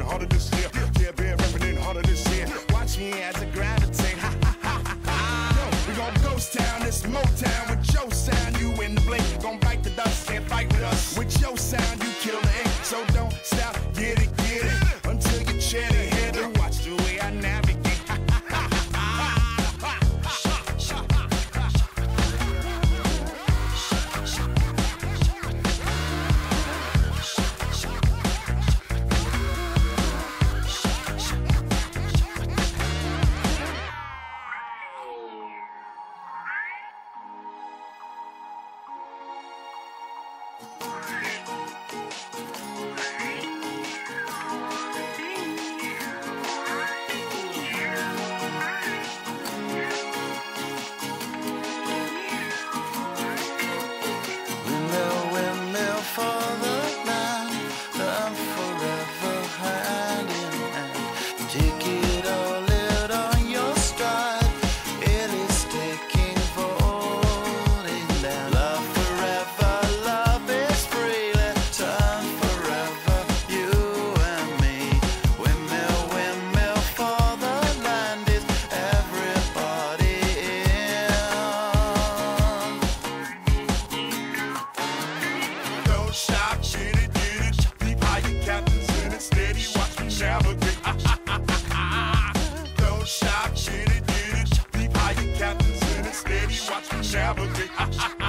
harder this year. Yeah, been repping harder this year. Watch me as I gravitate. Ha ha ha ha. Yo, we gon' ghost town, this Motown with your sound. You in the blink, gon' bite the dust, can't fight with us. With your sound, you kill the ink, so don't stop, get it, until you chat it. Head and watch the way I navigate. Don't stop, get it, deep high, your captains in it, steady, watch me navigate.